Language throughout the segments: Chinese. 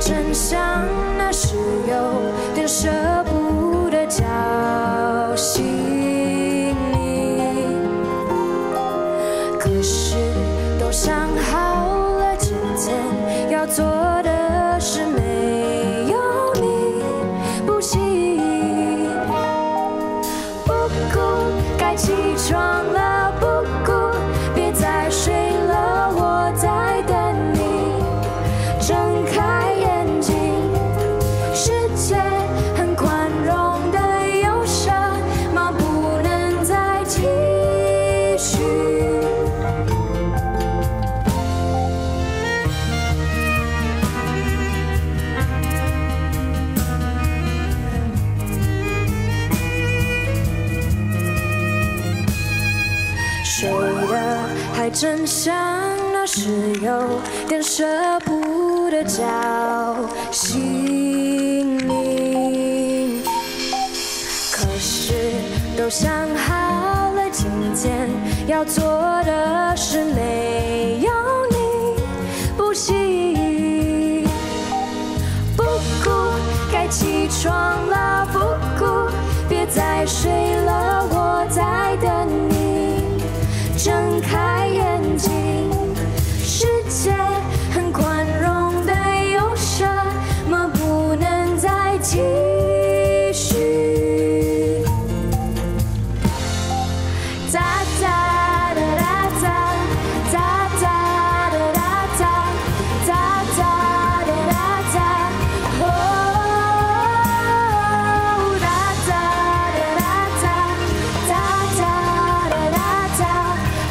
真相，那是有点舍不得交心你。可是都想好了，今天要做的事没有你不行。不顾该起床了，不顾别再睡了，我在等你。睁开眼睛，世界很宽容的有什么不能再继续？睡得还真香，那是有点舍不得交心灵。可是都想好了，今天要做的事没有你不行。不顾该起床了，不顾别再睡了，我在等你。睁开眼睛，世界很宽容的有什么不能再继续？哒哒哒哒哒哒哒哒哒哒哒哒哒，哦，哒哒哒哒哒哒哒哒。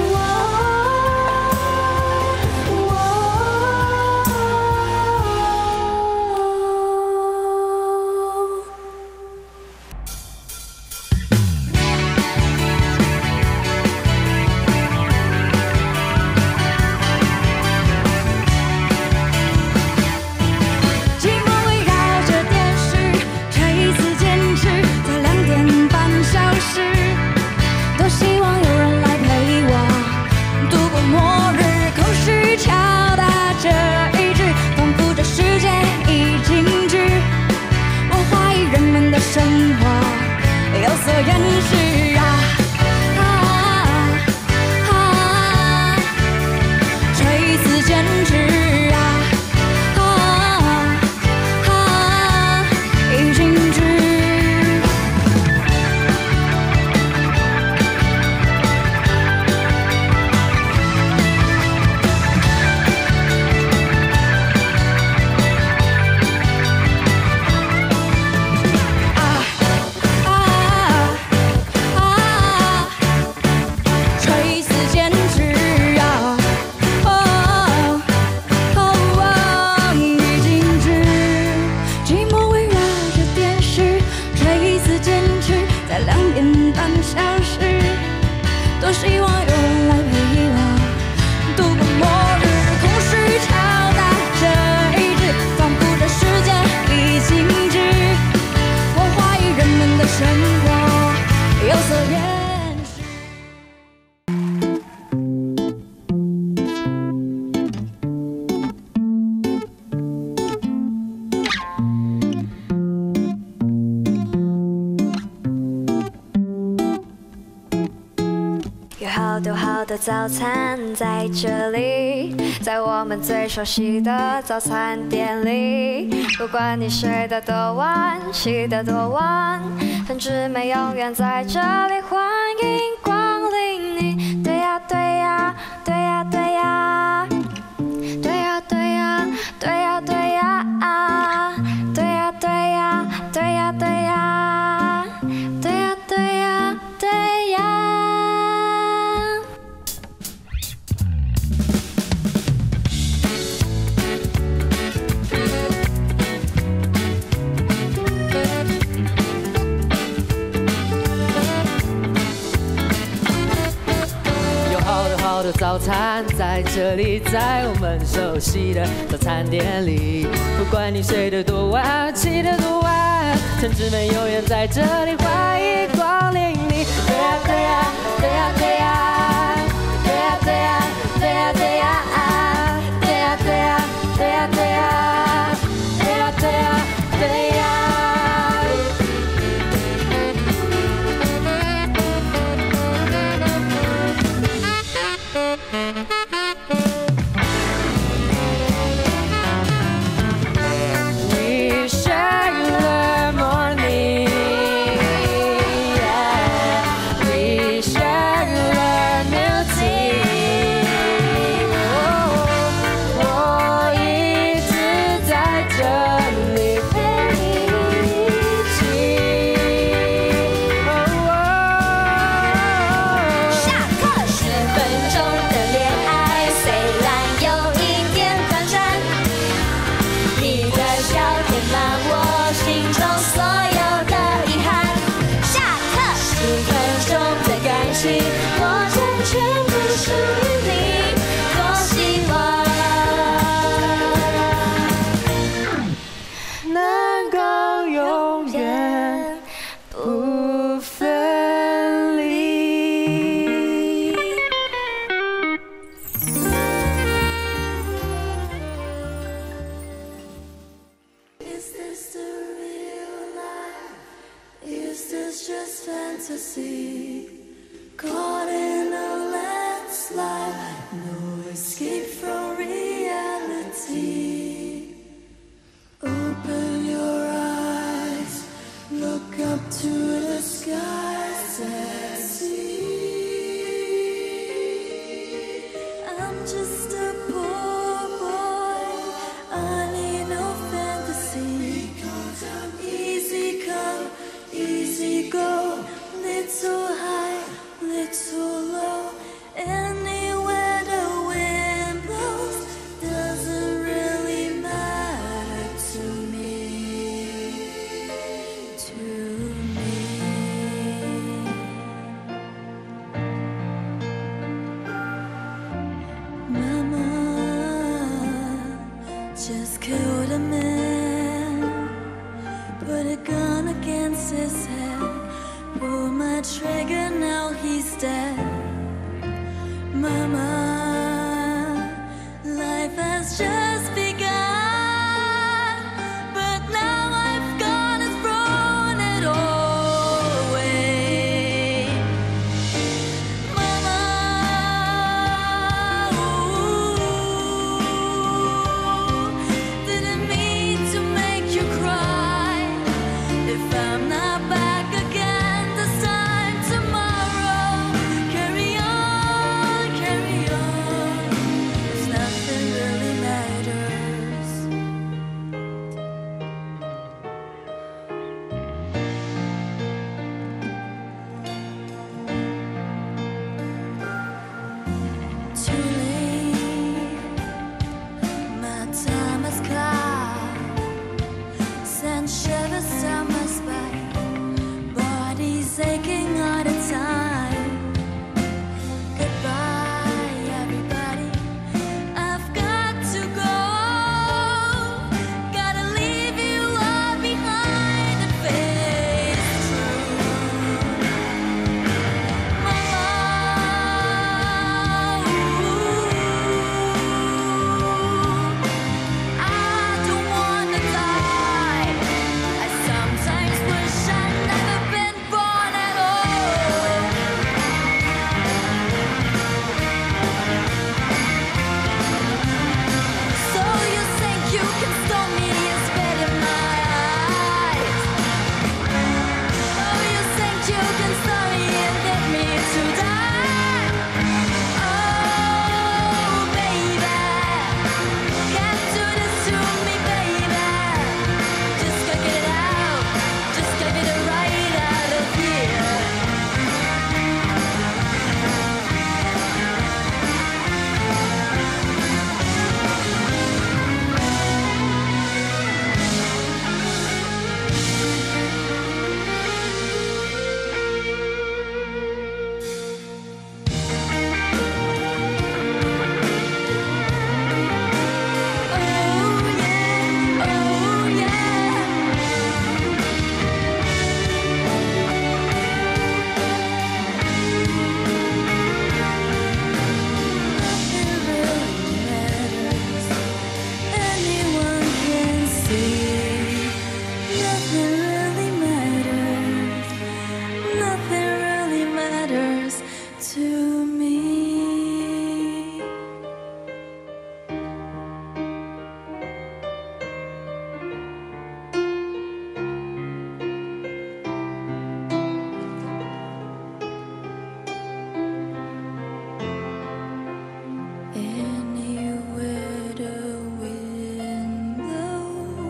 好的早餐在这里，在我们最熟悉的早餐店里。不管你睡得多晚，起得多晚，同志们永远在这里，欢迎光临你。对呀对呀对呀对呀，对呀对呀对呀对呀，对呀对呀对呀对呀，对呀对呀对呀。 好的早餐在这里，在我们熟悉的早餐店里。不管你睡得多晚，起得多晚，同志们永远在这里，欢迎光临你。对呀对呀对呀对呀，对呀对呀对呀对呀，对呀对呀对呀对呀。 fantasy, caught in a landslide, no escape from reality. Open your eyes, look up to the skies and see. I'm just a poor boy, I need no fantasy, because I'm easy come, easy go, little high, little low. Anywhere the wind blows doesn't really matter to me, Mama just killed a man, put a gun against his head, pull my trigger, now he's dead. Mama, life has just begun, but now I've gone and thrown it all away. Mama, didn't mean to make you cry. If I'm not back again this time tomorrow, carry on, cause nothing really matters. Too late, my time has come, send shivers down my spine, body's aching all the time. Goodbye, everybody, I've got to go, gotta leave you all behind and face true. Mama, I don't wanna die. I sometimes wish I'd never been born at all. So you think you can stop me, you spit in my eyes. So you think you can stop me and get me to die. Oh, baby, can't do this to me, baby. Just gotta get it out, just gotta get it right out of here. Oh Nothing really matters, anyone can see. Nothing really matters, nothing really matters to me. Anywhere the wind blows.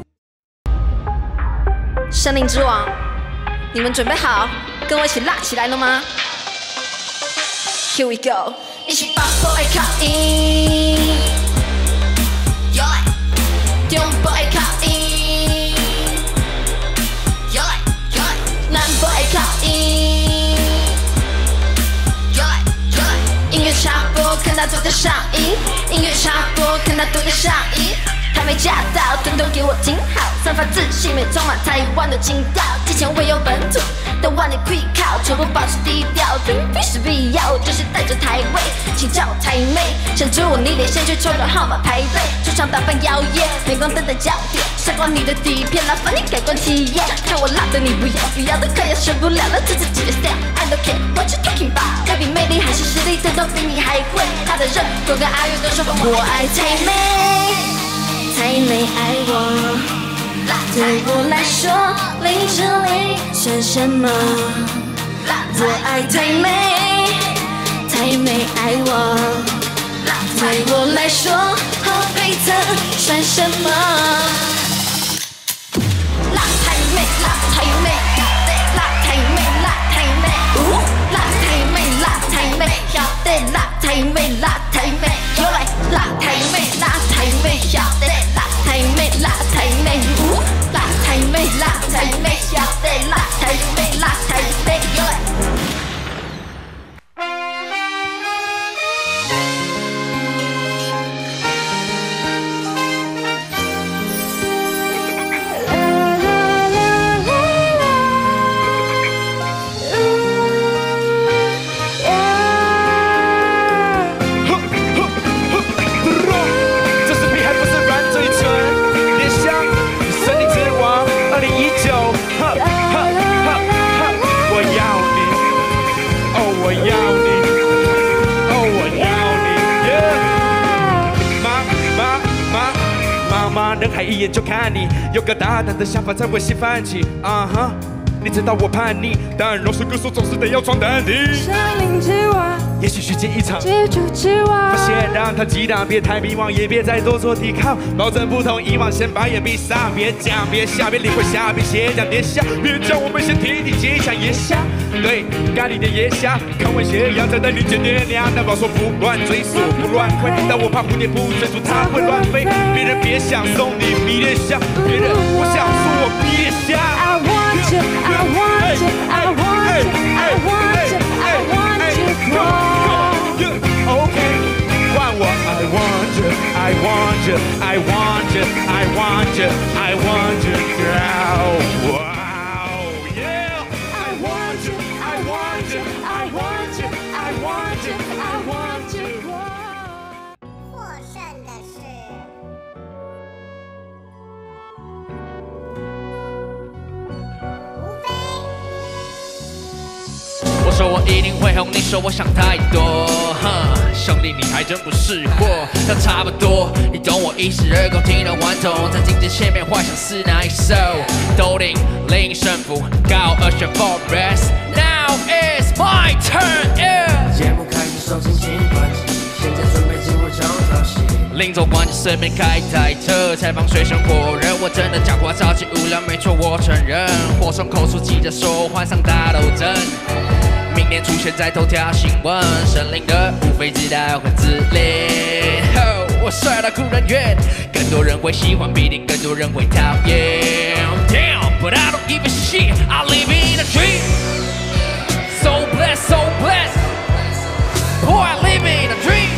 森林之王，你们准备好跟我一起辣起来了吗 ？Here we go， 一起把 boy 靠in，摇来，中 boy 靠in，摇来，南 boy 靠in，摇来，音乐插播，看它多的上瘾，音乐插播，看它多的上瘾。还没驾到，统统给我听好，散发自信，没充满台湾的情调，既前卫又本土的万里跪靠，从不保持低调，必是必要，就是带着台味，请叫我台妹，想住你脸先去抽个号码排队，出场打扮妖艳，镁光灯的焦点，闪光你的底片，麻烦你改观体验，看我辣的你不要的快要受不了了，这自己的 style。I don't care what you talking about， 该比魅力还是实力，统统比你还会。他的热狗跟阿月都说我爱台妹，台妹爱我，对我来说零之零算什么？我爱台妹，台妹爱我，对我来说后辈子算什么？辣台妹，辣台妹，辣台妹，辣台妹。辣台妹，辣台妹，晓得辣台妹，辣台妹，又来辣台妹，辣台妹，晓得辣台妹，辣台妹，辣台妹，辣台妹，晓得辣台妹，辣台妹，又来。 人海一眼就看你，有个大胆的想法在我心泛起。你知道我叛逆，但饶舌歌手总是得要装淡定。 森林之王， 也许虚惊一场， 蜘蛛之王。 发现让他激荡，别太迷惘，也别再多做抵抗，保证不同以往，先把眼闭上，别讲，别笑，别理会瞎，别写讲，别笑，别叫我们先听听接下夜下。对，咖喱的夜下，看文学要在那里见爹娘，难保说不乱追溯，不乱挥，但我怕蝴蝶不追逐，它会乱飞。别人别想送你迷恋香，别人不想说我别想。 I want you, I want you, I want you, I want you, I want you, OK， 换我 I want you, I want you, I want you, I want you, I want you, girl. Wow, yeah. I want you, I want you, I want you, I want you, I want you. 获胜的是吴飞。 我说我一定会红，你说我想太多，兄弟你还真不是货，要差不多，你懂我一时而空，听到顽童，在镜子前面幻想是哪一首，斗零零胜负，高二选 Forest Now is my turn， 节目开始手轻轻关机，现在准备进入重头戏。 临走关就顺便开台车，采访水深火热，我真的讲话超级无聊，没错我承认，火从口出记者说换上大斗争。明年出现在头条新闻，神灵的无非自带混自恋。我帅到哭人怨，更多人会喜欢，必定更多人会讨厌。Damn, but I don't give a shit. I live in a dream. So blessed, so blessed. Boy, I live in a dream.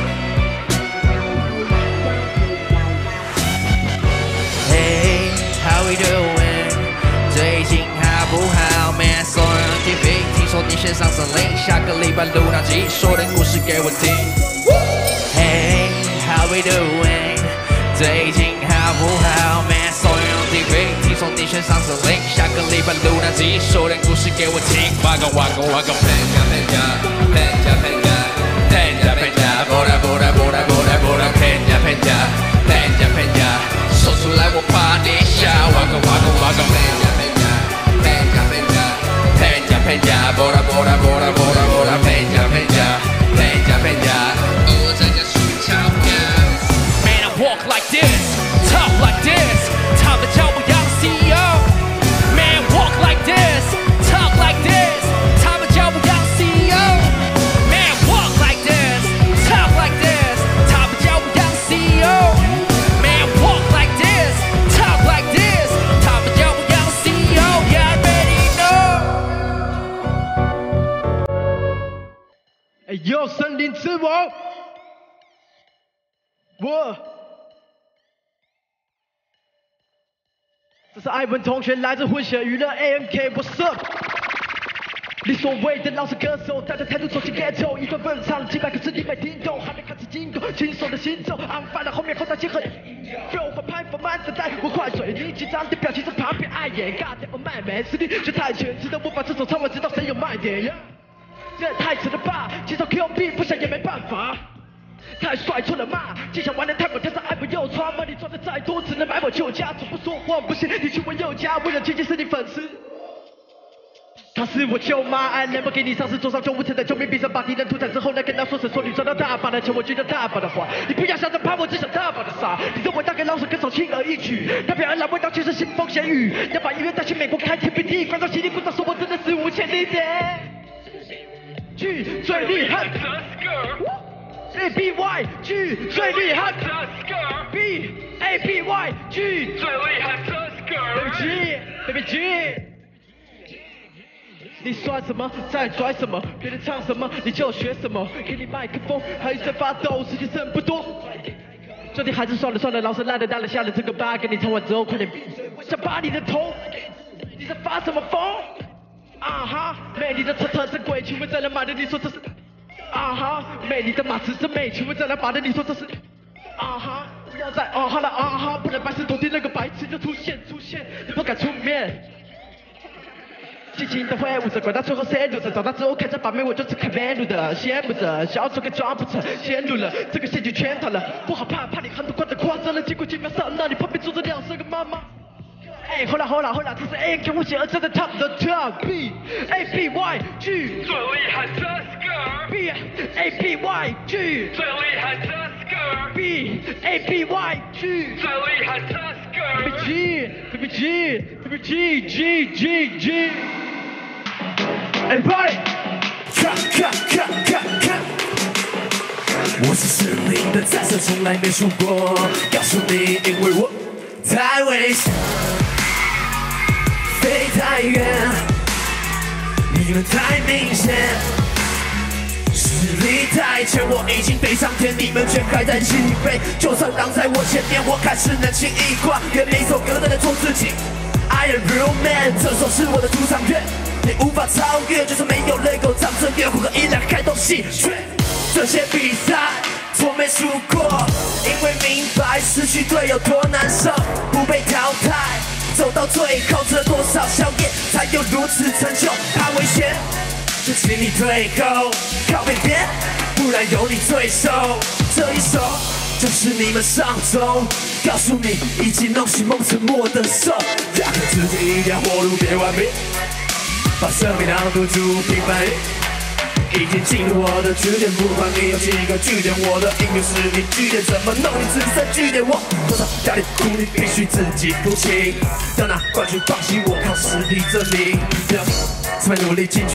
Hey, how we doing? 最近好不好 ？Man, so on TV， 听说你线上森林，下个礼拜录那集，说点故事给我听。Hey, how we doing？ 最近好不好 ？Man, so on TV， 听说你线上森林，下个礼拜录那集，说点故事给我听。哇个哇个哇个，骗家骗家骗家骗家骗家骗家，不啦不啦不啦不啦不啦，骗家骗家骗家骗家，说出来我怕你笑。哇个哇个哇个，骗家骗家。Penja, bora, bora, bora, bora, bora, penja, penja, penja, penja. Oh, I just shoot out, man, I walk like this, talk like this. 他们叫我杨 CEO. Man, walk like this, talk like this. 他们叫我杨 CEO. Man, walk like this, talk like this. 他们叫我杨 CEO. Man, walk like this, talk like this. 他们叫我杨 CEO. Yeah, I already know. 哟，森林之王，我是艾文同学，来自混血娱乐 AMK，What's up？ 你所谓的老式歌手，带着态度走进 ghetto， 一段笨唱几百个字你没听懂，还没开始进攻，轻松的行走，安排了后面后台结合。flow 和拍佛慢等待我快嘴，你紧张的表情在旁边碍眼，尬掉我卖美实力却太全，直到我把这首唱完，知道谁有卖点。这太扯了吧，介绍 QB 不想也没办法。太帅错了嘛，技巧玩得太猛，加上爱不又穿嘛，你赚的再多，只能买我旧家，从不说谎，不信你去问佑家，为了接近是你粉丝。她是我舅妈，爱兰博基尼上市，坐上95层的救命必胜，把敌人屠宰之后，来跟他说声说你赚到大把的钱，我觉得大把的花，你不要想着怕，我只想大把的杀。你认为大概老手歌手轻而易举，那表演来味道却是腥风血雨，要把音乐带去美国开 TBD， 观众心里不知道说我真的是无钱理解。剧最厉害。ABY 剧最厉害 ，B ABY 剧最厉害 ，Baby G， 你算什么？在拽什么？别人唱什么你就学什么。给你麦克风，还在发抖，时间剩不多。这里还是算了算了，老师烂的大了，下了这个吧。给你唱完之后，快点闭嘴，我想拔你的头。你在发什么疯？啊哈，美丽的车特真贵，请问在哪买的？你说这是？啊哈，美丽的马驰真美，请问在哪把的？你说这是？啊哈，不要再啊哈了啊哈，不然白石头地那个白痴就出现，你不敢出面。尽情的挥舞着，管他最后谁录着，长大之后看着把妹，我就是开面路的，羡慕着，小丑给抓不成，陷入了这个陷阱圈套了，不好怕你很多关的夸张了，结果几秒上那你旁边坐着2-3个妈妈。哎，好了，这是 AMK 我写而真的 top the top，B ABY 剧最厉害 ，B ABY 剧最厉害 ，B ABY 剧最厉害 ，Baby G。Everybody， 我是森林的战士，从来没输过。告诉你，因为我太危险，飞太远，赢了太明显，实力太强，我已经飞上天，你们却还在起飞。就算挡在我前面，我还是能轻易跨越每首歌都在做自己。I am real man， 这首是我的主场乐。你无法超越，就算没有泪狗长着月，虎和音量开动戏谑。这些比赛从没输过，因为明白失去队友多难受，不被淘汰，走到最后，这多少宵夜才有如此成就？怕危险，就请你退后，靠边边，不然有你罪受。这一首就是你们上周，告诉你已经弄醒梦沉默的手，要给自己一条活路，别完美。把生命当赌注，平凡已经进入我的据点，不管你有几个据点，我的音乐是你据点，怎么弄你自身据点？我多少压力苦你必须自己负起，要拿冠军放弃，我靠实力证明，这么努力进去。